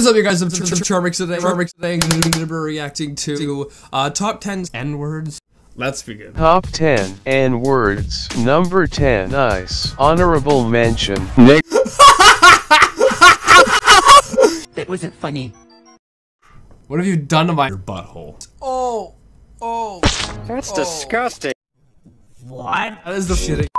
up, you guys? I'm Charmix today. I'm gonna be reacting to top 10 N-words. Let's begin. Top 10 N-words. Number 10. Nice. Honorable mention. That wasn't funny. What have you done to my butthole? Oh. That's disgusting. What? That is the shitting.